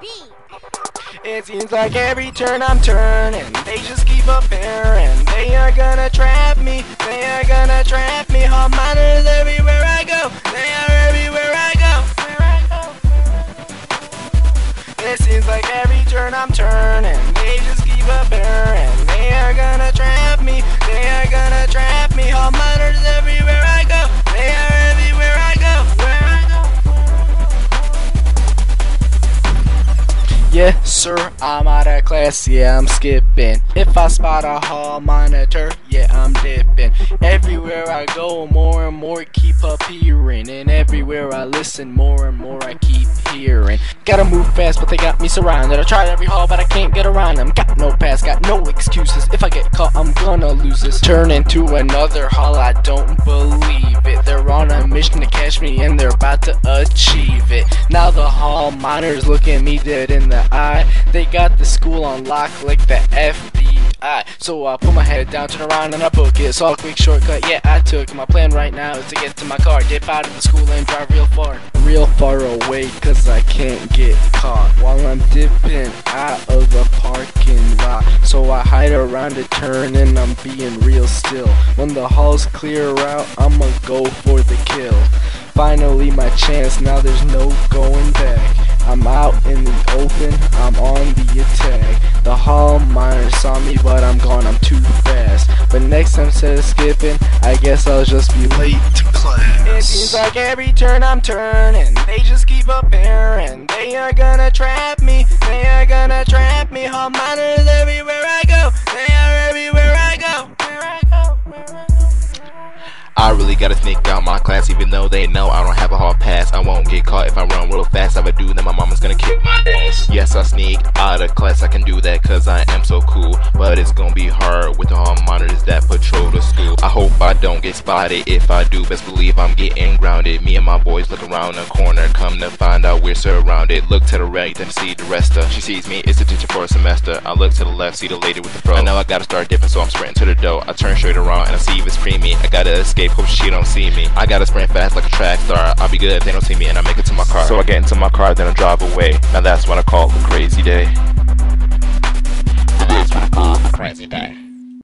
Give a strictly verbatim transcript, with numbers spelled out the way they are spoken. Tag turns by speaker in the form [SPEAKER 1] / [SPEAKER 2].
[SPEAKER 1] It seems like every turn I'm turning, they just keep appearing. They are gonna trap me, they are gonna trap me. Hall monitors everywhere I go, they are everywhere I go. It seems like every turn I'm turning, they just keep appearing. They are gonna trap me, they are gonna trap me. Hall monitors everywhere I go, they are everywhere I go. Where I go. Yes sir, I'm out of class, yeah I'm skipping. If I spot a hall monitor, yeah I'm dipping. Everywhere I go, more and more keep appearing. And everywhere I listen, more and more I keep hearing. Gotta move fast, but they got me surrounded. I tried every hall, but I can't get around them. Got no pass, got no excuses. If I get caught, I'm gonna lose this. Turn into another hall, I don't believe it. They're on a mission to catch me, and they're about to achieve it. Now the hall monitors look at me dead in the eye. They got the school on lock like the F B I. So I put my head down, turn around, and I book it. So a quick shortcut, yeah I took. My plan right now is to get to my car, dip out of the school and drive real far. Real far away, cause I can't get caught while I'm dipping out of the parking lot. So I hide around a turn and I'm being real still. When the halls clear out, I'ma go for the kill. Finally my chance, now there's no going back. I'm out in the open, I'm on the attack. The hall monitor saw me, but I'm gone, I'm too fast. But next time instead of skipping, I guess I'll just be late to class. It seems like every turn I'm turning, they just keep appearing. They are gonna trap me, they are gonna trap me. Hall monitors everywhere I go, they are everywhere I go. Where I go, where I go.
[SPEAKER 2] I really gotta sneak out my class, even though they know I don't have a hall pass. I won't get caught if I run real fast. If I do, then my mama's gonna kick my ass. Yes, I sneak out of class, I can do that cause I am so cool. But it's gonna be hard with the hall monitors that patrol the school. I hope I don't get spotted. If I do, best believe I'm getting grounded. Me and my boys look around the corner, come to find out we're surrounded. Look to the right, then see the rest of. She sees me, it's a teacher for a semester. I look to the left, see the lady with the fro. I know I gotta start dipping, so I'm sprinting to the door. I turn straight around and I see if it's creamy. I gotta escape, hope she don't see me. I gotta sprint fast like a track star. I'll be good if they don't see me and I make it to my car. So I get into my car, then I drive away. Now that's what I call a crazy day.
[SPEAKER 3] Now that's what I call a crazy day.